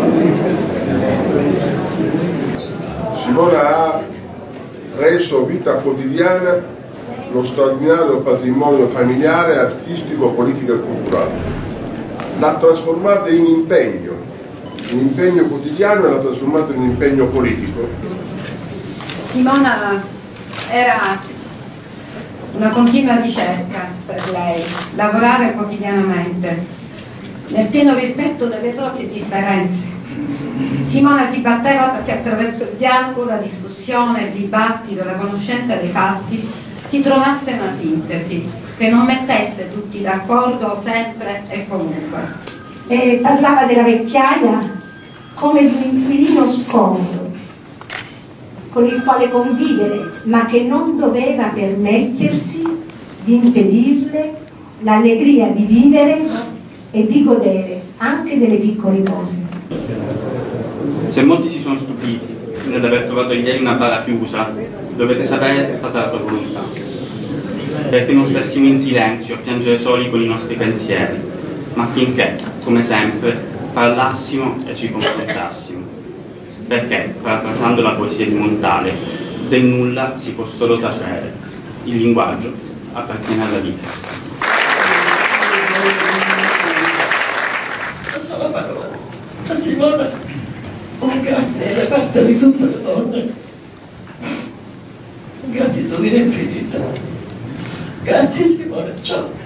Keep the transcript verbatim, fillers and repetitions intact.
Simona ha reso vita quotidiana lo straordinario patrimonio familiare, artistico, politico e culturale. L'ha trasformata in impegno, in impegno quotidiano e l'ha trasformata in impegno politico. Simona era una continua ricerca per lei, lavorare quotidianamente, nel pieno rispetto delle proprie differenze. Simona si batteva perché attraverso il dialogo, la discussione, il dibattito, la conoscenza dei fatti si trovasse una sintesi che non mettesse tutti d'accordo sempre e comunque. E parlava della vecchiaia come di un inquilino scomodo con il quale convivere, ma che non doveva permettersi di impedirle l'allegria di vivere e di godere anche delle piccole cose. Se molti si sono stupiti nell'aver trovato ieri una bara chiusa, dovete sapere che è stata la sua volontà, perché non stessimo in silenzio a piangere soli con i nostri pensieri, ma finché, come sempre, parlassimo e ci confrontassimo, perché, parafrasando la poesia di Montale, del nulla si può solo tacere, il linguaggio appartiene alla vita. Una sola parola, a Simona un grazie da parte di tutte le donne, gratitudine infinita. Grazie Simona, ciao.